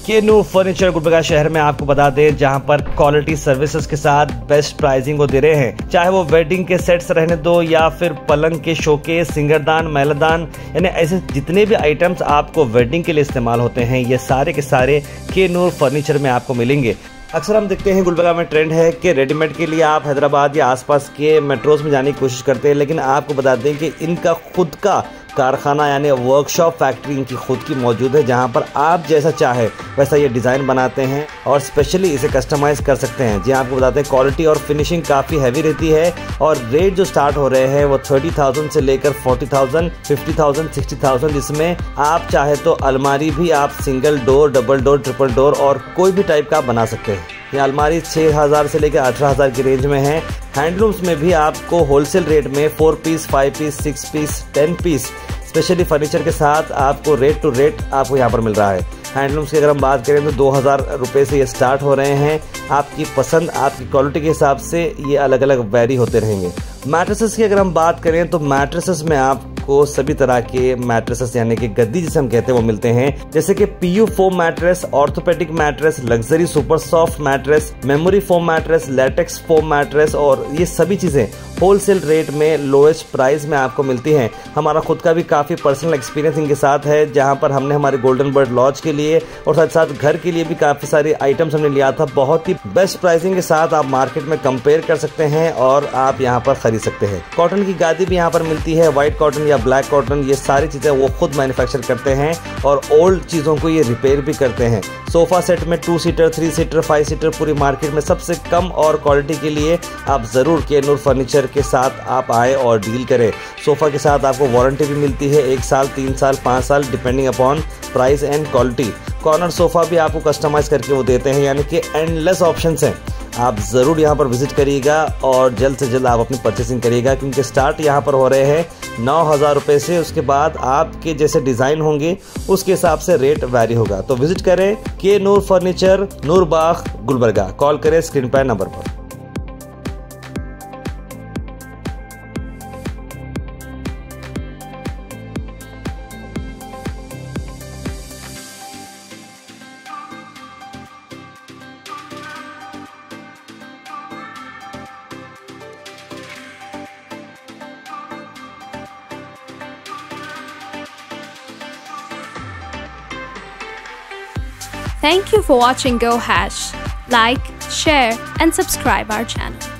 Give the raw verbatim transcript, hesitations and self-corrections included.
के नूर फर्नीचर गुलबर्गा शहर में आपको बता दें, जहां पर क्वालिटी सर्विसेज के साथ बेस्ट प्राइसिंग को दे रहे हैं। चाहे वो वेडिंग के सेट्स रहने दो या फिर पलंग के शोकेस, सिंगरदान, महलदान, यानी ऐसे जितने भी आइटम्स आपको वेडिंग के लिए इस्तेमाल होते हैं, ये सारे के सारे के नूर फर्नीचर में आपको मिलेंगे। अक्सर हम देखते हैं गुलबर्गा में ट्रेंड है कि रेडीमेड के लिए आप हैदराबाद या आसपास के मेट्रोज में जाने की कोशिश करते हैं, लेकिन आपको बता दें कि इनका खुद का कारखाना यानी वर्कशॉप फैक्ट्री इनकी खुद की मौजूद है, जहां पर आप जैसा चाहे वैसा ये डिज़ाइन बनाते हैं और स्पेशली इसे कस्टमाइज कर सकते हैं। जी आपको बताते हैं क्वालिटी और फिनिशिंग काफ़ी हैवी रहती है और रेट जो स्टार्ट हो रहे हैं वो थर्टी थाउजेंड से लेकर forty thousand, fifty thousand, sixty thousand, जिसमें आप चाहे तो अलमारी भी आप single door, double door, triple door और कोई भी टाइप का आप बना सकते हैं। ये अलमारी छः हज़ार से लेकर अठारह हज़ार की रेंज में है। हैंडलूम्स में भी आपको होलसेल रेट में four piece, five piece, six piece, ten piece specially furniture के साथ आपको रेट टू रेट आपको यहाँ पर मिल रहा है। हैंडलूम्स की अगर हम बात करें तो दो हज़ार रुपये से ये स्टार्ट हो रहे हैं। आपकी पसंद, आपकी क्वालिटी के हिसाब से ये अलग अलग वेरी होते रहेंगे। मैट्रेसेस की अगर हम बात करें तो मैट्रेसेस में आपको सभी तरह के मैट्रेसेस यानी कि गद्दी जिसे हम कहते हैं वो मिलते हैं, जैसे कि PU foam mattress, orthopaedic mattress, luxury super soft mattress, memory foam mattress, latex foam mattress, और ये सभी चीज़ें होलसेल रेट में लोएस्ट प्राइस में आपको मिलती हैं। हमारा खुद का भी काफ़ी पर्सनल एक्सपीरियंस इनके साथ है, जहां पर हमने हमारे गोल्डन बर्ड लॉज के लिए और साथ साथ घर के लिए भी काफ़ी सारे आइटम्स हमने लिया था। बहुत ही बेस्ट प्राइसिंग के साथ आप मार्केट में कंपेयर कर सकते हैं और आप यहाँ पर खरीद सकते हैं। कॉटन की गादी भी यहाँ पर मिलती है, व्हाइट कॉटन या ब्लैक कॉटन, ये सारी चीज़ें वो खुद मैन्युफैक्चर करते हैं और ओल्ड चीज़ों को ये रिपेयर भी करते हैं। सोफा सेट में two seater, three seater, five seater पूरी मार्केट में सबसे कम और क्वालिटी के लिए आप ज़रूर के नूर फर्नीचर के साथ आप आए और डील करें। सोफ़ा के साथ आपको वारंटी भी मिलती है, एक साल, तीन साल, पाँच साल, depending upon price and quality. Corner sofa भी आपको कस्टमाइज़ करके वो देते हैं, यानी कि एंडलेस ऑप्शंस हैं। आप ज़रूर यहाँ पर विजिट करिएगा और जल्द से जल्द आप अपनी परचेसिंग करिएगा, क्योंकि स्टार्ट यहाँ पर हो रहे हैं नौ हज़ार रुपये से। उसके बाद आपके जैसे डिज़ाइन होंगे उसके हिसाब से रेट वैरी होगा। तो विजिट करें के नूर फर्नीचर, नूरबाग, गुलबर्गा। कॉल करें स्क्रीन पर नंबर पर। Thank you for watching Go Hash. Like, share and subscribe our channel.